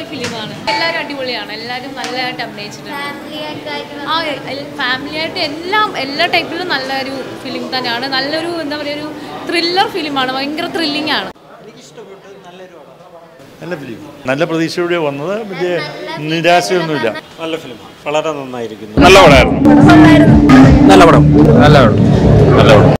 ഫിലിമാണ്. എല്ലാവരും അടിപൊളിയാണ്. എല്ലാവരും നല്ലതായിട്ട് അഭിനയിച്ചിട്ടുണ്ട്. ഫാമിലി ആയിട്ട് എല്ലാ ടൈപ്പിലും നല്ലൊരു ഫിലിം തന്നെയാണ്. നല്ലൊരു എന്താ പറയുക, ഒരു ത്രില്ലർ ഫിലിമാണ്. ഭയങ്കര ത്രില്ലിംഗ് ആണ്. നല്ല ഫിലിം, നല്ല പ്രതീക്ഷയോടെ വന്നത്, വലിയ നിരാശയൊന്നുമില്ല. നല്ല ഫിലിം, വളരെ നന്നായിരിക്കുന്നു. നല്ല പടമായിരുന്നു. നല്ല പടം. നല്ല പടം.